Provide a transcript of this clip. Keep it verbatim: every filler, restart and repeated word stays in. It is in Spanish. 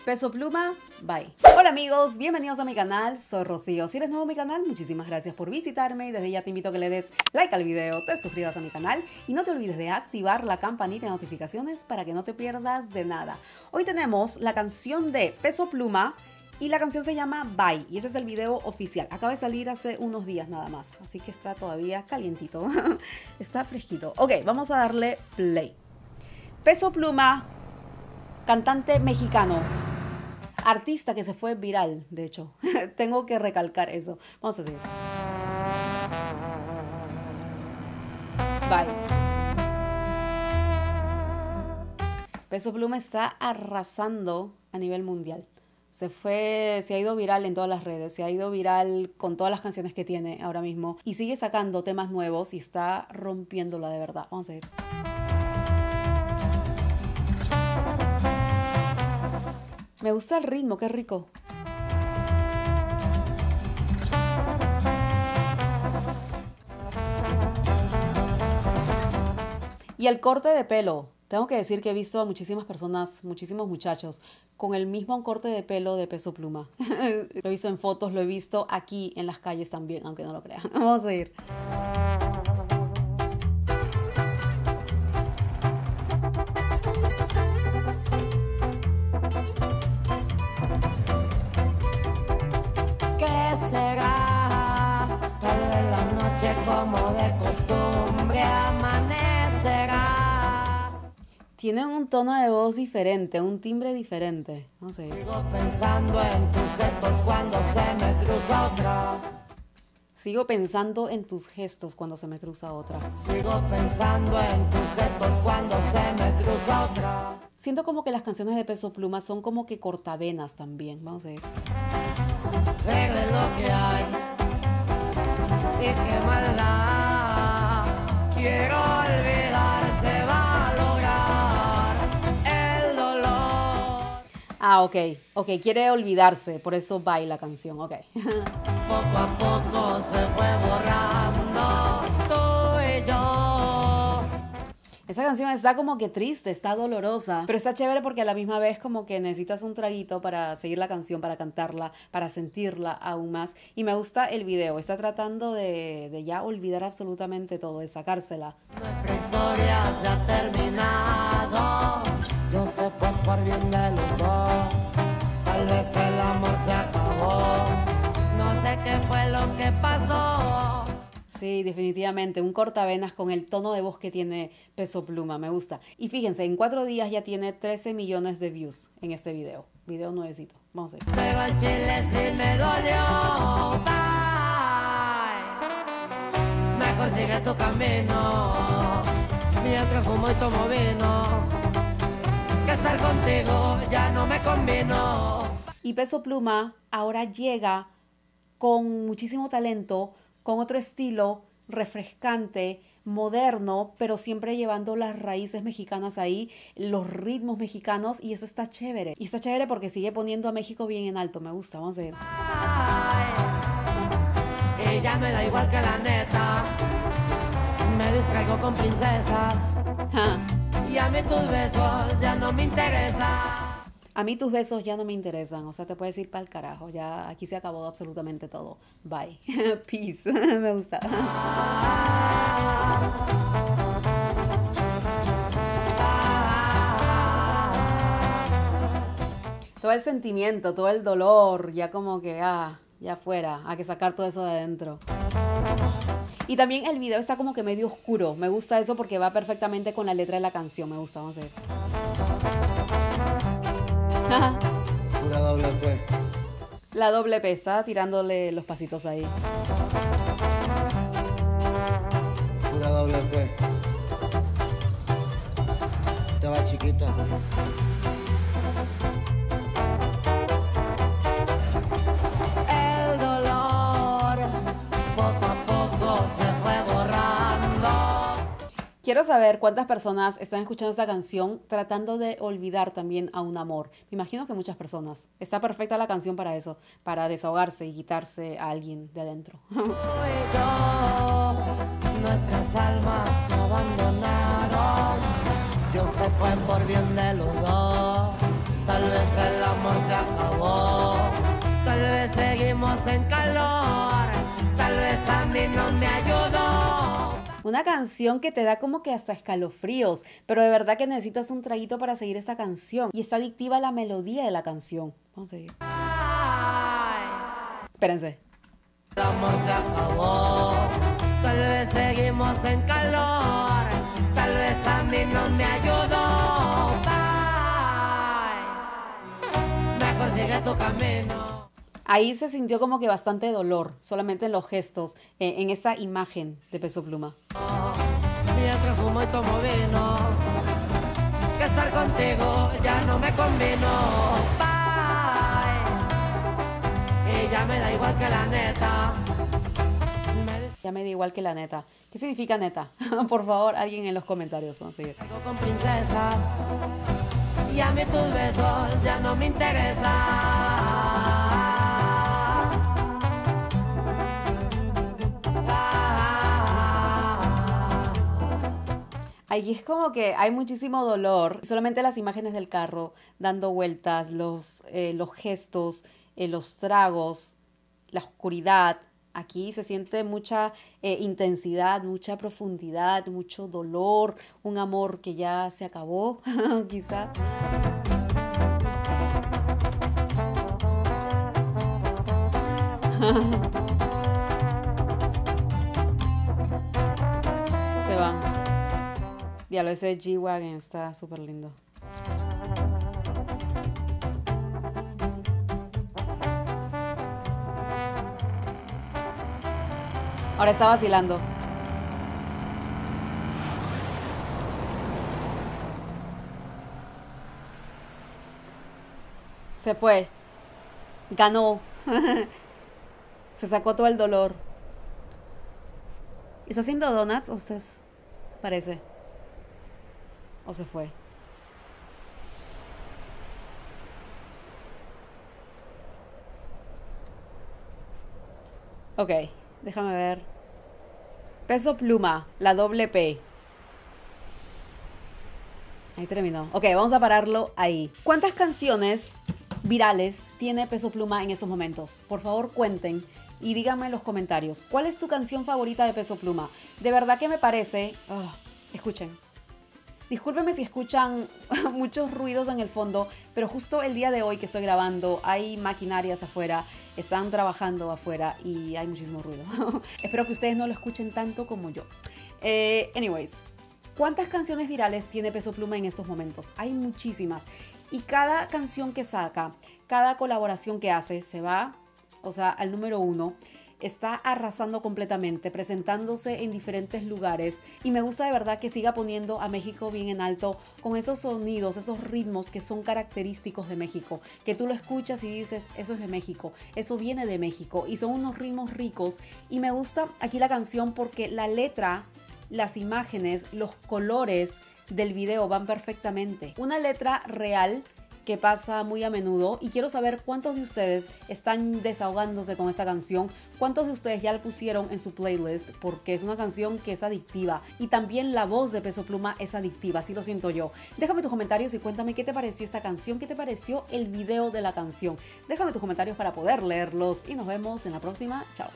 Peso Pluma, bye. Hola amigos, bienvenidos a mi canal, soy Rocío. Si eres nuevo a mi canal, muchísimas gracias por visitarme y desde ya te invito a que le des like al video, te suscribas a mi canal y no te olvides de activar la campanita de notificaciones para que no te pierdas de nada. Hoy tenemos la canción de Peso Pluma y la canción se llama Bye y ese es el video oficial. Acaba de salir hace unos días nada más, así que está todavía calientito, está fresquito. Ok, vamos a darle play. Peso Pluma, cantante mexicano. Artista que se fue viral, de hecho. Tengo que recalcar eso. Vamos a seguir. Bye. Peso Pluma está arrasando a nivel mundial. Se fue, se ha ido viral en todas las redes, se ha ido viral con todas las canciones que tiene ahora mismo. Y sigue sacando temas nuevos y está rompiéndola de verdad. Vamos a seguir. Me gusta el ritmo, qué rico. Y el corte de pelo. Tengo que decir que he visto a muchísimas personas, muchísimos muchachos, con el mismo corte de pelo de Peso Pluma. Lo he visto en fotos, lo he visto aquí en las calles también, aunque no lo crean. Vamos a ir. Como de costumbre amanecerá. Tienen un tono de voz diferente, un timbre diferente. No sé. Sigo pensando en tus gestos cuando se me cruza otra. Sigo pensando en tus gestos cuando se me cruza otra. Sigo pensando en tus gestos cuando se me cruza otra. Siento como que las canciones de Peso Pluma son como que cortavenas también. Vamos a ver. Pero es lo que hay. Y qué maldad, quiero olvidar, se va a lograr el dolor. Ah, ok, ok, quiere olvidarse, por eso Bye la canción, ok. Poco a poco se fue borrando tú y yo. Esa canción está como que triste, está dolorosa, pero está chévere porque a la misma vez como que necesitas un traguito para seguir la canción, para cantarla, para sentirla aún más. Y me gusta el video, está tratando de, de ya olvidar absolutamente todo, de sacársela. Nuestra historia se ha terminado, yo se fue por bien de los dos, tal vez el amor se acabó, no sé qué fue lo que pasó. Sí, definitivamente, un cortavenas con el tono de voz que tiene Peso Pluma, me gusta. Y fíjense, en cuatro días ya tiene trece millones de views en este video. Video nuevecito. Vamos a ver. Pero al chile sí me dolió. Bye. Mejor sigue tu camino, mientras fumo y tomo vino, que estar contigo ya no me convino. Y Peso Pluma ahora llega con muchísimo talento, con otro estilo refrescante, moderno, pero siempre llevando las raíces mexicanas ahí, los ritmos mexicanos, y eso está chévere. Y está chévere porque sigue poniendo a México bien en alto, me gusta, vamos a ver. Y ya me da igual que la neta, me distraigo con princesas, Ja. y a mí tus besos ya no me interesan. A mí tus besos ya no me interesan, o sea, te puedes ir para el carajo, ya aquí se acabó absolutamente todo. Bye. Peace. Me gusta. Todo el sentimiento, todo el dolor, ya como que, ah, ya fuera, hay que sacar todo eso de adentro. Y también el video está como que medio oscuro, me gusta eso porque va perfectamente con la letra de la canción, me gusta, vamos a ver. Pura doble P. La doble P está tirándole los pasitos ahí. Pura doble P. Te va chiquita. El dolor poco a poco se fue borrando. Quiero saber cuántas personas están escuchando esta canción tratando de olvidar también a un amor. Me imagino que muchas personas. Está perfecta la canción para eso, para desahogarse y quitarse a alguien de adentro. Tú y yo, nuestras almas se abandonaron. Dios se fue por bien de los dos. Tal vez el amor Una canción que te da como que hasta escalofríos, pero de verdad que necesitas un traguito para seguir esta canción. Y está adictiva la melodía de la canción. Vamos a seguir. Espérense. El amor se acabó, tal vez seguimos en calor, tal vez a mí no me ayudó. Bye. Mejor sigue tu camino. Ahí se sintió como que bastante dolor, solamente en los gestos, eh, en esa imagen de Peso Pluma. Mientras fumo y tomo vino, que estar contigo ya no me convino. Bye. Y ya me da igual que la neta. Me Ya me da igual que la neta. ¿Qué significa neta? Por favor, alguien en los comentarios. Vamos a seguir. Salgo con princesas y a mí tus besos ya no me interesan. Ahí es como que hay muchísimo dolor. Solamente las imágenes del carro dando vueltas, los, eh, los gestos, eh, los tragos, la oscuridad. Aquí se siente mucha eh, intensidad, mucha profundidad, mucho dolor, un amor que ya se acabó, quizá. Se van. Diablo, ese G-Wagon está súper lindo. Ahora está vacilando. Se fue. Ganó. Se sacó todo el dolor. ¿Está haciendo donuts? ¿O usted parece? ¿O se fue? Ok, déjame ver. Peso Pluma, la doble P. Ahí terminó. Ok, vamos a pararlo ahí. ¿Cuántas canciones virales tiene Peso Pluma en estos momentos? Por favor, cuenten y díganme en los comentarios. ¿Cuál es tu canción favorita de Peso Pluma? De verdad que me parece... Oh, escuchen. Discúlpenme si escuchan muchos ruidos en el fondo, pero justo el día de hoy que estoy grabando hay maquinarias afuera, están trabajando afuera y hay muchísimo ruido. Espero que ustedes no lo escuchen tanto como yo. Eh, anyways, ¿cuántas canciones virales tiene Peso Pluma en estos momentos? Hay muchísimas. Y cada canción que saca, cada colaboración que hace, se va, o sea, al número uno. Está arrasando completamente, presentándose en diferentes lugares y me gusta de verdad que siga poniendo a México bien en alto con esos sonidos, esos ritmos que son característicos de México, que tú lo escuchas y dices, eso es de México, eso viene de México y son unos ritmos ricos. Y me gusta aquí la canción porque la letra, las imágenes, los colores del video van perfectamente. Una letra real que pasa muy a menudo y quiero saber cuántos de ustedes están desahogándose con esta canción, cuántos de ustedes ya la pusieron en su playlist porque es una canción que es adictiva y también la voz de Peso Pluma es adictiva, así lo siento yo. Déjame tus comentarios y cuéntame qué te pareció esta canción, qué te pareció el video de la canción. Déjame tus comentarios para poder leerlos y nos vemos en la próxima. Chao.